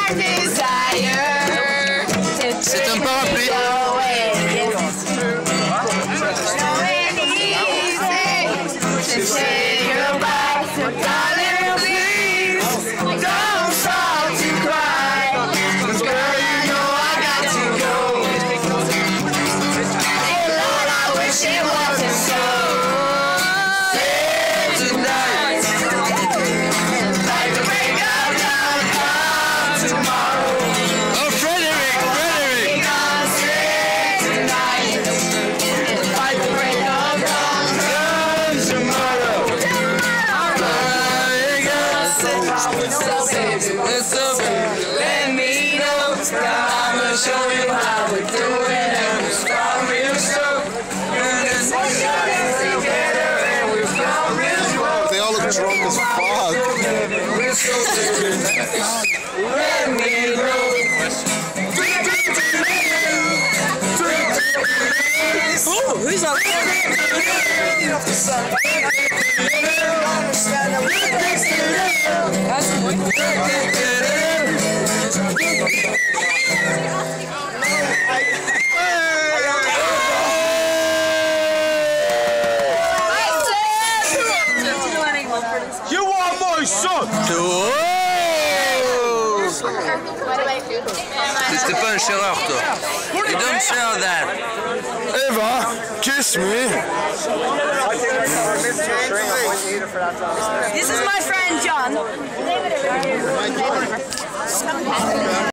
C'est un parapluie. Let me know. I'ma show you how we do it, and we'll start real slow. Together and we'll start real slow. They all look drunk as fuck. We're so different. Let me know. Oh, who's up? That's the point. You are my son! C'était pas un chéreur, toi. You don't share that. Eva, kiss me. This is my friend John.